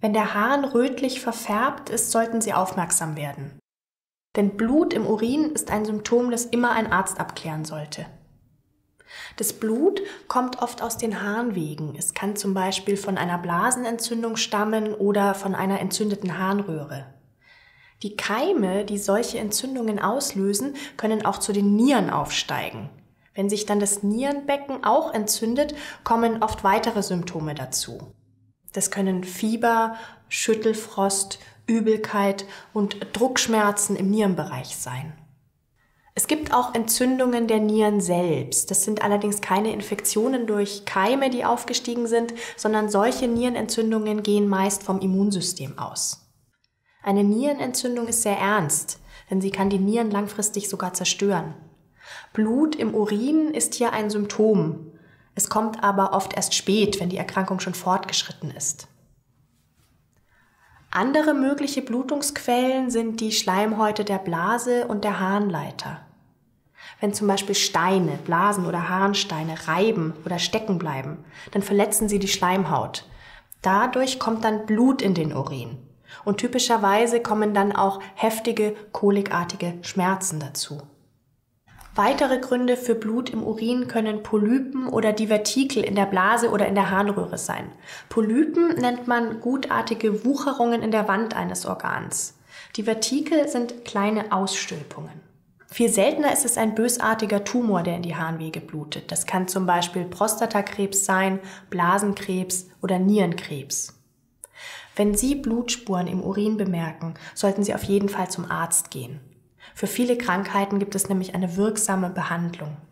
Wenn der Harn rötlich verfärbt ist, sollten Sie aufmerksam werden. Denn Blut im Urin ist ein Symptom, das immer ein Arzt abklären sollte. Das Blut kommt oft aus den Harnwegen. Es kann zum Beispiel von einer Blasenentzündung stammen oder von einer entzündeten Harnröhre. Die Keime, die solche Entzündungen auslösen, können auch zu den Nieren aufsteigen. Wenn sich dann das Nierenbecken auch entzündet, kommen oft weitere Symptome dazu. Das können Fieber, Schüttelfrost, Übelkeit und Druckschmerzen im Nierenbereich sein. Es gibt auch Entzündungen der Nieren selbst. Das sind allerdings keine Infektionen durch Keime, die aufgestiegen sind, sondern solche Nierenentzündungen gehen meist vom Immunsystem aus. Eine Nierenentzündung ist sehr ernst, denn sie kann die Nieren langfristig sogar zerstören. Blut im Urin ist hier ein Symptom. Es kommt aber oft erst spät, wenn die Erkrankung schon fortgeschritten ist. Andere mögliche Blutungsquellen sind die Schleimhäute der Blase und der Harnleiter. Wenn zum Beispiel Steine, Blasen oder Harnsteine reiben oder stecken bleiben, dann verletzen sie die Schleimhaut. Dadurch kommt dann Blut in den Urin. Und typischerweise kommen dann auch heftige, kolikartige Schmerzen dazu. Weitere Gründe für Blut im Urin können Polypen oder Divertikel in der Blase oder in der Harnröhre sein. Polypen nennt man gutartige Wucherungen in der Wand eines Organs. Divertikel sind kleine Ausstülpungen. Viel seltener ist es ein bösartiger Tumor, der in die Harnwege blutet. Das kann zum Beispiel Prostatakrebs sein, Blasenkrebs oder Nierenkrebs. Wenn Sie Blutspuren im Urin bemerken, sollten Sie auf jeden Fall zum Arzt gehen. Für viele Krankheiten gibt es nämlich eine wirksame Behandlung.